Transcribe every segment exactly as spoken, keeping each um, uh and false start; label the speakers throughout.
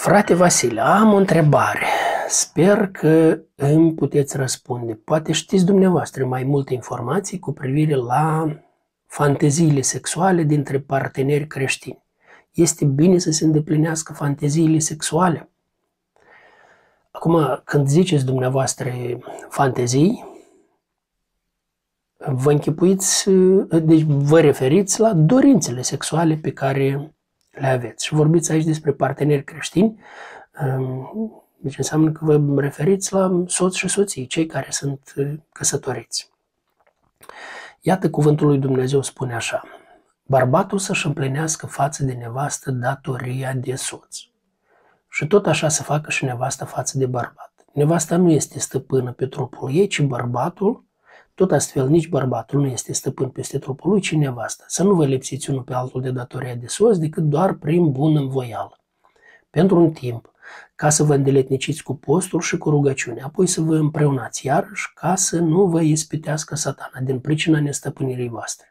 Speaker 1: Frate Vasile, am o întrebare. Sper că îmi puteți răspunde. Poate știți dumneavoastră mai multe informații cu privire la fanteziile sexuale dintre parteneri creștini. Este bine să se îndeplinească fanteziile sexuale? Acum, când ziceți dumneavoastră fantezii, vă închipuiți, deci vă referiți la dorințele sexuale pe care le aveți. Și vorbiți aici despre parteneri creștini, deci înseamnă că vă referiți la soț și soții, cei care sunt căsătoriți. Iată, cuvântul lui Dumnezeu spune așa: bărbatul să-și împlinească față de nevastă datoria de soț. Și tot așa să facă și nevasta față de bărbat. Nevasta nu este stăpână pe trupul ei, ci bărbatul. Tot astfel, nici bărbatul nu este stăpân peste trupul lui, ci nevasta. Să nu vă lipsiți unul pe altul de datoria de soț, decât doar prin bună învoială, pentru un timp, ca să vă îndeletniciți cu postul și cu rugăciune, apoi să vă împreunați iarăși, ca să nu vă ispitească Satana din pricina nestăpânirii voastre.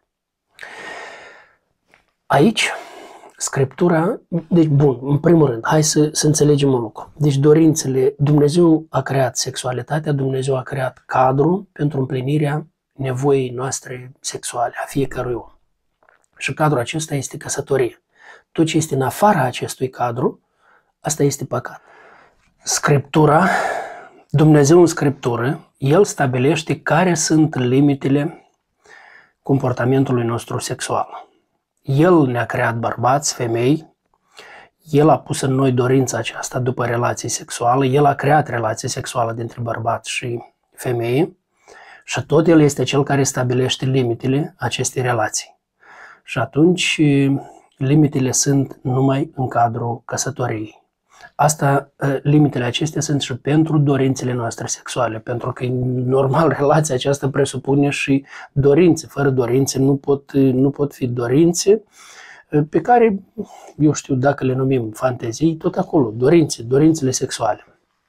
Speaker 1: Aici, Scriptura, deci bun, în primul rând, hai să, să înțelegem un lucru. Deci dorințele, Dumnezeu a creat sexualitatea, Dumnezeu a creat cadrul pentru împlinirea nevoii noastre sexuale, a fiecărui om. Și cadrul acesta este căsătorie. Tot ce este în afara acestui cadru, asta este păcat. Scriptura, Dumnezeu în Scriptură, El stabilește care sunt limitele comportamentului nostru sexual. El ne-a creat bărbați, femei, El a pus în noi dorința aceasta după relație sexuală, El a creat relație sexuală dintre bărbat și femeie și tot El este Cel care stabilește limitele acestei relații. Și atunci limitele sunt numai în cadrul căsătoriei. Asta, limitele acestea sunt și pentru dorințele noastre sexuale, pentru că normal relația aceasta presupune și dorințe. Fără dorințe nu pot, nu pot fi dorințe pe care, eu știu, dacă le numim fantezii, tot acolo, dorințe, dorințele sexuale.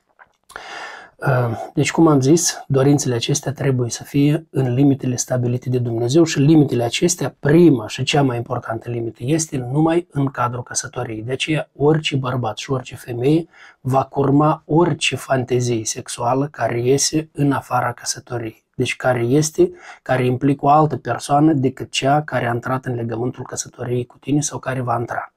Speaker 1: Deci, cum am zis, dorințele acestea trebuie să fie în limitele stabilite de Dumnezeu și limitele acestea, prima și cea mai importantă limită, este numai în cadrul căsătoriei. De aceea, orice bărbat și orice femeie va curma orice fantezie sexuală care iese în afara căsătoriei. Deci care este, care implică o altă persoană decât cea care a intrat în legământul căsătoriei cu tine sau care va intra.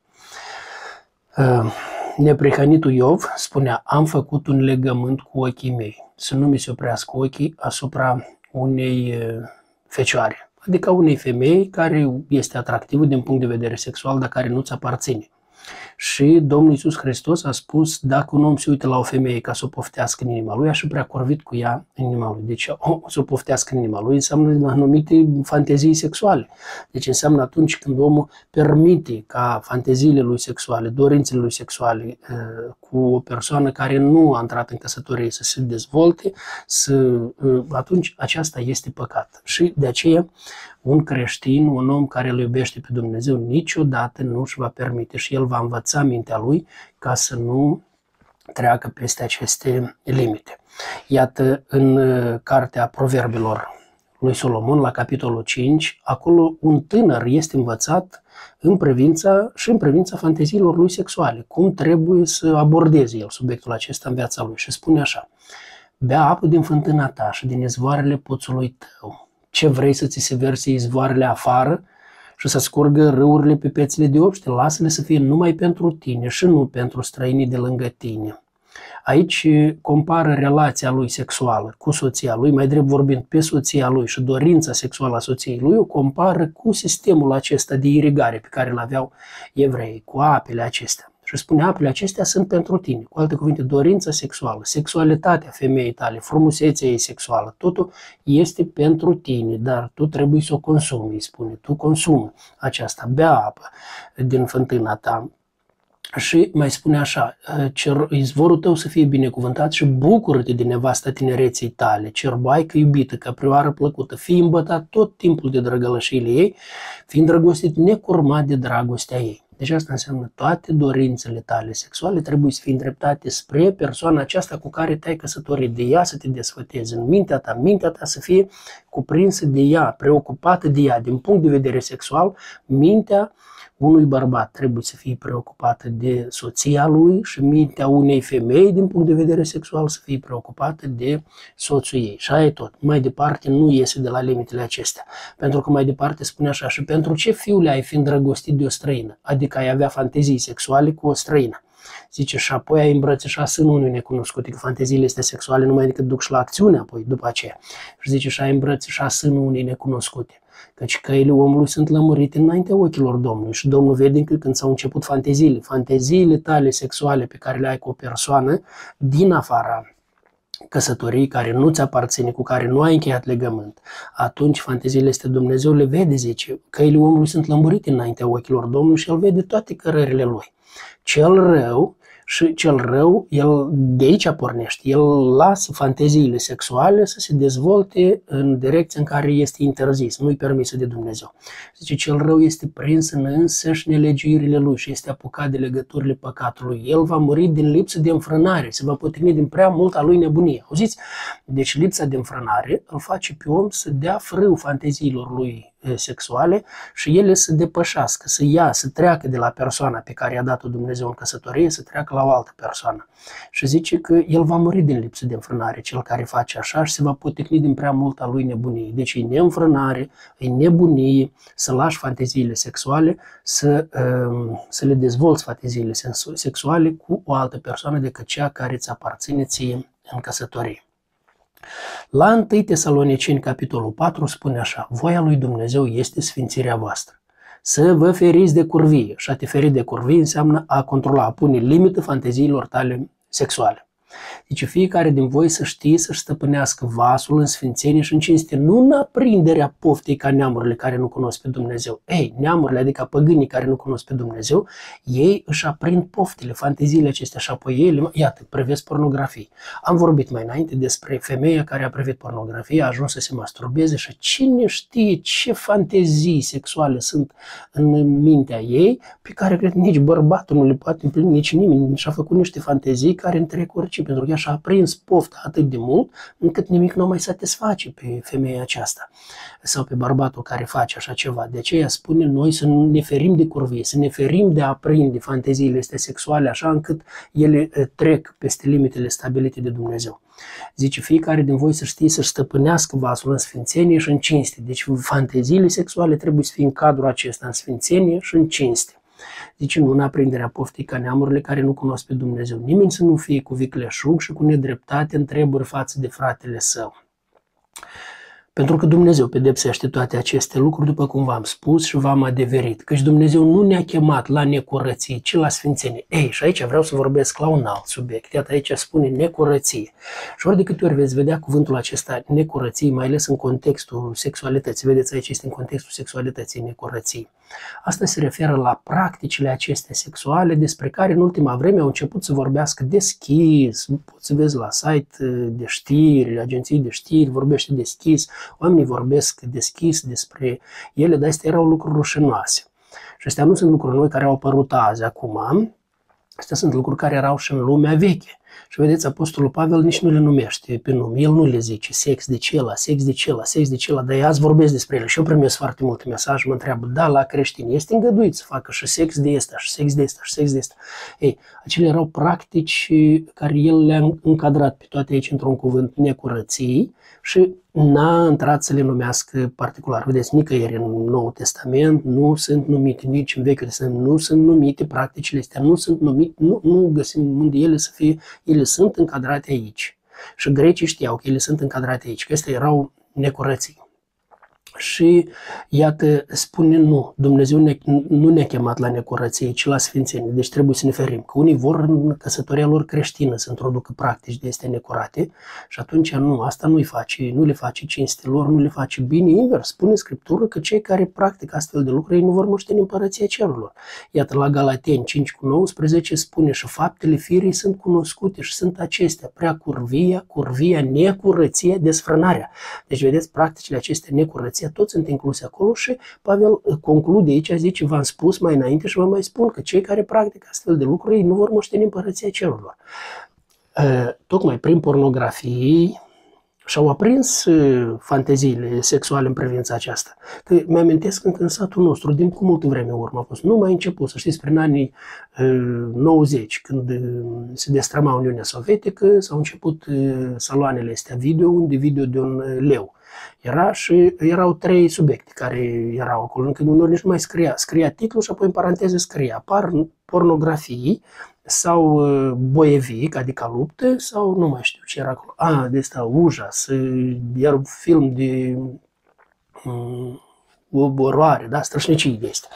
Speaker 1: Neprihănitul Iov spunea: am făcut un legământ cu ochii mei, să nu mi se oprească ochii asupra unei fecioare, adică unei femei care este atractivă din punct de vedere sexual, dar care nu-ți aparține. Și Domnul Iisus Hristos a spus: dacă un om se uită la o femeie ca să o poftească în inima lui, a și prea corvit cu ea în inima lui. Deci o, să o poftească în inima lui înseamnă anumite fantezii sexuale. Deci înseamnă atunci când omul permite ca fanteziile lui sexuale, dorințele lui sexuale cu o persoană care nu a intrat în căsătorie să se dezvolte, să, atunci aceasta este păcat. Și de aceea un creștin, un om care îl iubește pe Dumnezeu, niciodată nu își va permite și el va învăța mintea lui ca să nu treacă peste aceste limite. Iată, în cartea Proverbilor lui Solomon, la capitolul cinci, acolo un tânăr este învățat în privința și în privința fanteziilor lui sexuale, cum trebuie să abordeze el subiectul acesta în viața lui. Și spune așa: bea apă din fântâna ta și din izvoarele poțului tău. Ce vrei să ți se verse izvoarele afară și să scurgă râurile pe pețele de obște? Lasă-le să fie numai pentru tine și nu pentru străinii de lângă tine. Aici compară relația lui sexuală cu soția lui, mai drept vorbind pe soția lui și dorința sexuală a soției lui, o compară cu sistemul acesta de irigare pe care îl aveau evreii, cu apele acestea. Și spune: apele acestea sunt pentru tine. Cu alte cuvinte, dorința sexuală, sexualitatea femeii tale, frumusețea ei sexuală, totul este pentru tine, dar tu trebuie să o consumi, îi spune. Tu consumi aceasta, bea apă din fântâna ta. Și mai spune așa: izvorul tău să fie binecuvântat și bucură-te de nevasta tinereței tale, cerbaică iubită, căprioară plăcută, fii îmbătat tot timpul de drăgălășiile ei, fiind drăgostit necurmat de dragostea ei. Deci asta înseamnă toate dorințele tale sexuale trebuie să fie îndreptate spre persoana aceasta cu care te-ai căsătorit, de ea să te desfătezi în mintea ta, mintea ta să fie cuprinsă de ea, preocupată de ea. Din punct de vedere sexual, mintea unui bărbat trebuie să fie preocupată de soția lui și mintea unei femei, din punct de vedere sexual, să fie preocupată de soțul ei. Și aia e tot. Mai departe nu iese de la limitele acestea. Pentru că mai departe spune așa: și pentru ce, fiule, ai fi îndrăgostit de o străină? Adică ai avea fantezii sexuale cu o străină. Zice, și apoi ai îmbrățișa sânul unui necunoscut, că fanteziile astea sexuale numai decât duc și la acțiune apoi, după aceea. Și zice, și ai îmbrățișa sânul unei necunoscute. Căci căile omului sunt lămurite înaintea ochilor Domnului și Domnul vede încă când s-au început fanteziile. Fanteziile tale sexuale pe care le ai cu o persoană din afara căsătorii, care nu ți aparține, cu care nu ai încheiat legământ, atunci fanteziile astea Dumnezeu le vede, zice, căile omului sunt lămurite înaintea ochilor Domnului și El vede toate cărările lui. Cel rău și cel rău, el de aici pornește, el lasă fanteziile sexuale să se dezvolte în direcția în care este interzis, nu-i permisă de Dumnezeu. Zice, cel rău este prins în însăși nelegiuirile lui și este apucat de legăturile păcatului. El va muri din lipsă de înfrânare, se va potrivni din prea mult a lui nebunie. Auziți? Deci lipsa de înfrânare îl face pe om să dea frâu fanteziilor lui sexuale și ele să depășească, să ia, să treacă de la persoana pe care i-a dat-o Dumnezeu în căsătorie, să treacă la o altă persoană. Și zice că el va muri din lipsă de înfrânare, cel care face așa, și se va poticni din prea mult a lui nebunie. Deci e neînfrânare, e nebunie să lași fanteziile sexuale, să, să le dezvolți fanteziile sexuale cu o altă persoană decât cea care îți aparține ție în căsătorie. La întâi Tesaloniceni, capitolul patru, spune așa: voia lui Dumnezeu este sfințirea voastră. Să vă feriți de curvie. Și a te feri de curvie înseamnă a controla, a pune limită fanteziilor tale sexuale. Deci fiecare din voi să știe să-și stăpânească vasul în sfințenie și în cinste, nu în aprinderea poftei ca neamurile care nu cunosc pe Dumnezeu. Ei, neamurile, adică păgânii care nu cunosc pe Dumnezeu, ei își aprind poftele, fanteziile acestea și apoi ele, iată, privesc pornografie. Am vorbit mai înainte despre femeia care a privit pornografie, a ajuns să se masturbeze și cine știe ce fantezii sexuale sunt în mintea ei, pe care cred nici bărbatul nu le poate împlini, nici nimeni, și-a făcut niște fantezii care întrec orice, pentru că ea și-a aprins pofta atât de mult încât nimic nu mai satisface pe femeia aceasta sau pe bărbatul care face așa ceva. De aceea spune noi să ne ferim de curvie, să ne ferim de a aprinde fanteziile astea sexuale așa încât ele trec peste limitele stabilite de Dumnezeu. Zice, fiecare din voi să știe să-și stăpânească vasul în sfințenie și în cinste. Deci fanteziile sexuale trebuie să fie în cadrul acesta, în sfințenie și în cinste. Zice, nu în aprinderea poftii ca neamurile care nu cunosc pe Dumnezeu. Nimeni să nu fie cu vicleșug și cu nedreptate în treburi față de fratele său. Pentru că Dumnezeu pedepsește toate aceste lucruri, după cum v-am spus și v-am adeverit. Căci Dumnezeu nu ne-a chemat la necurăție, ci la sfințenie. Ei, și aici vreau să vorbesc la un alt subiect. Iată, aici spune necurăție. Și ori de câte ori veți vedea cuvântul acesta necurăție, mai ales în contextul sexualității. Vedeți, aici este în contextul sexualității necurăție. Asta se referă la practicile acestea sexuale despre care în ultima vreme au început să vorbească deschis. Poți să vezi la site de știri, agenții de știri, vorbește deschis. Oamenii vorbesc deschis despre ele, dar astea erau lucruri rușinoase. Și astea nu sunt lucruri noi care au apărut azi, acum. Astea sunt lucruri care erau și în lumea veche. Și vedeți, Apostolul Pavel nici nu le numește pe nume. El nu le zice sex de cela, sex de cela, sex de cela, dar azi vorbesc despre ele. Și eu primesc foarte multe mesaje, mă întreabă, da, la creștini este îngăduit să facă și sex de ăsta, și sex de ăsta, și sex de ăsta. Ei, acelea erau practici care el le-a încadrat pe toate aici într-un cuvânt, necurății, și n-a intrat să le numească particular. Vedeți, nicăieri în Noul Testament nu sunt numite, nici în Vechiul Testament nu sunt numite, practicile astea nu sunt numite, nu, nu găsim unde ele să fie, ele sunt încadrate aici. Și grecii știau că ele sunt încadrate aici, că astea erau necurății. Și iată, spune nu, Dumnezeu ne, nu ne-a chemat la necurăție, ci la sfințenie, deci trebuie să ne ferim. Că unii vor în căsătoria lor creștină să introducă practici de astea necurate și atunci nu, asta nu-i face, nu le face cinste lor, nu le face bine, invers. Spune Scriptură că cei care practică astfel de lucruri ei nu vor moșteni împărăția cerurilor. Iată, la Galateni cinci cu nouăsprezece spune și faptele firii sunt cunoscute și sunt acestea, prea curvia, curvia, necurăția, desfrânarea. Deci vedeți, practicile acestea necurăția astea toți sunt incluse acolo și Pavel conclude aici, zice, v-am spus mai înainte și vă mai spun că cei care practică astfel de lucruri ei nu vor moșteni împărăția cerurilor. Tocmai prin pornografie și-au aprins fanteziile sexuale în privința aceasta. Că mi-amintesc încă în satul nostru, din cu multă vreme în urmă a fost, nu mai început, să știți, prin anii nouăzeci, când se destrăma Uniunea Sovietică, s-au început saloanele astea video, unde video de un leu era și erau trei subiecte care erau acolo, încă uneori nici nu mai scria, scria titlul și apoi în paranteză scria pornografii sau boievic, adică lupte, sau nu mai știu ce era acolo. A, de asta, Ujas, iar un film de um, oroare, da, strășnicii de astea.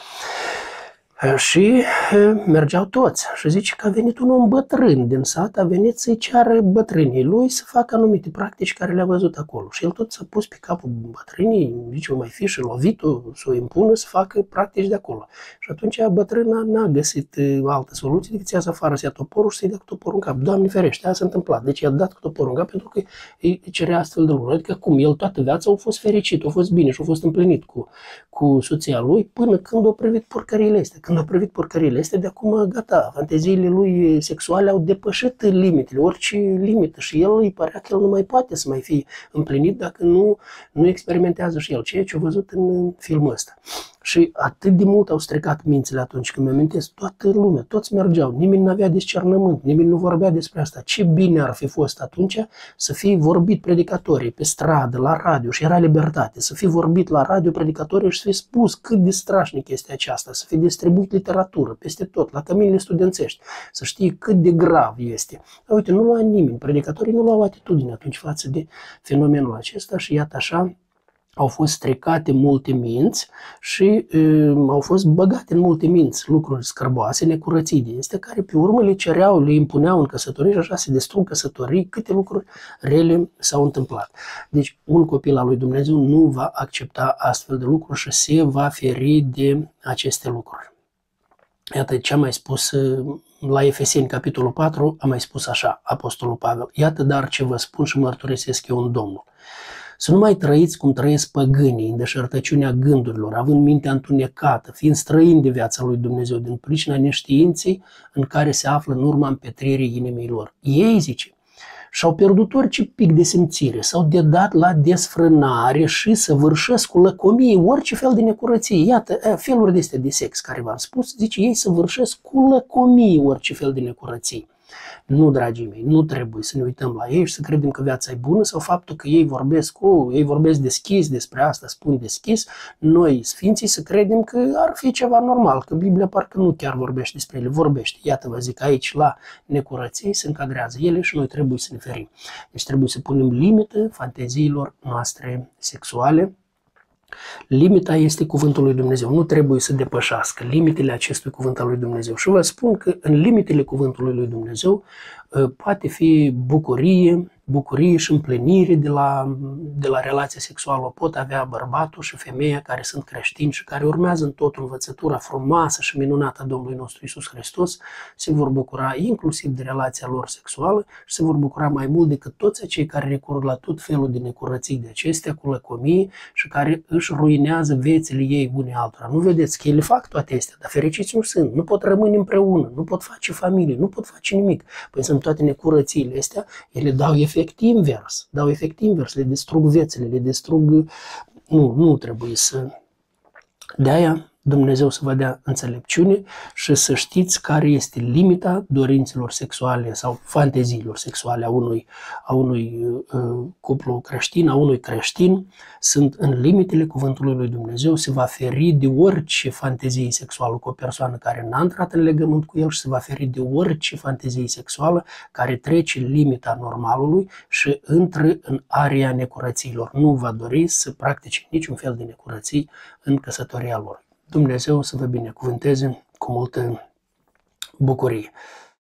Speaker 1: Și mergeau toți și zice că a venit un om bătrân din sat, a venit să-i ceară bătrânii lui să facă anumite practici care le-a văzut acolo. Și el tot s-a pus pe capul bătrânii, zice, o mai fi și lovit-o, să o impună să facă practici de acolo. Și atunci bătrâna n-a găsit altă soluție decât să iasă afară, să ia toporul și să-i dea cu toporul în cap. Doamne ferește, aia s-a întâmplat. Deci i-a dat cu toporul în cap pentru că îi cerea astfel de lucruri. Adică cum, el toată viața a fost fericit, a fost bine și a fost împlinit cu, cu soția lui până când a privit porcăriile astea. Când a privit porcăriile astea, de acum gata, fanteziile lui sexuale au depășit limitele, orice limită și el îi părea că el nu mai poate să mai fie împlinit dacă nu, nu experimentează și el ceea ce a văzut în filmul ăsta. Și atât de mult au stricat mințile atunci, când mi-amintesc, toată lumea, toți mergeau, nimeni nu avea discernământ, nimeni nu vorbea despre asta. Ce bine ar fi fost atunci să fie vorbit predicatorii pe stradă, la radio, și era libertate, să fie vorbit la radio predicatorii și să fie spus cât de strașnic este aceasta, să fie distribuit literatură peste tot, la căminile studențești, să știe cât de grav este. Dar uite, nu lua nimeni, predicatorii nu luau atitudine atunci față de fenomenul acesta și iată așa, au fost stricate multe minți și uh, au fost băgate în multe minți lucruri scârboase, necurății de astea, care pe urmă le cereau, le impuneau în căsătorie și așa se distrug căsătorii, câte lucruri rele s-au întâmplat. Deci un copil al lui Dumnezeu nu va accepta astfel de lucruri și se va feri de aceste lucruri. Iată ce a mai spus la Efeseni, capitolul patru, a mai spus așa, Apostolul Pavel: iată dar ce vă spun și mărturisesc eu în Domnul. Să nu mai trăiți cum trăiesc păgânii, în deșertăciunea gândurilor, având mintea întunecată, fiind străini de viața lui Dumnezeu, din pricina neștiinței în care se află în urma împetririi inimii lor. Ei, zice, și-au pierdut orice pic de simțire, s-au dedat la desfrânare și săvârșesc cu lăcomie orice fel de necurăție. Iată, feluri de astea de sex care v-am spus, zice, ei săvârșesc cu lăcomie orice fel de necurăție. Nu, dragii mei, nu trebuie să ne uităm la ei și să credem că viața e bună sau faptul că ei vorbesc, oh, ei vorbesc deschis despre asta, spun deschis, noi, sfinții, să credem că ar fi ceva normal, că Biblia parcă nu chiar vorbește despre ele, vorbește. Iată, vă zic, aici la necurății se încadrează ele și noi trebuie să ne ferim. Deci trebuie să punem limită fanteziilor noastre sexuale. Limita este cuvântul lui Dumnezeu, nu trebuie să depășească limitele acestui cuvânt al lui Dumnezeu. Și vă spun că în limitele cuvântului lui Dumnezeu poate fi bucurie, bucurie și împlinire de la, de la relația sexuală. O pot avea bărbatul și femeia care sunt creștini și care urmează în tot învățătura frumoasă și minunată a Domnului nostru Iisus Hristos, se vor bucura inclusiv de relația lor sexuală și se vor bucura mai mult decât toți cei care recurg la tot felul de necurății de acestea cu lăcomie și care își ruinează viețile ei unii altora. Nu vedeți că ele fac toate astea, dar fericiți nu sunt, nu pot rămâne împreună, nu pot face familie, nu pot face nimic. Păi sunt toate necurățiile astea, ele dau efect invers, dau efect invers, le distrug viețile, le distrug... Nu, nu trebuie să... De-aia Dumnezeu să vă dea înțelepciune și să știți care este limita dorințelor sexuale sau fanteziilor sexuale a unui, a unui uh, cuplu creștin, a unui creștin. Sunt în limitele cuvântului lui Dumnezeu, se va feri de orice fantezie sexuală cu o persoană care n-a intrat în legământ cu el și se va feri de orice fantezie sexuală care trece limita normalului și intră în area necurățiilor. Nu va dori să practice niciun fel de necurății în căsătoria lor. Dumnezeu să vă binecuvânteze cu multă bucurie.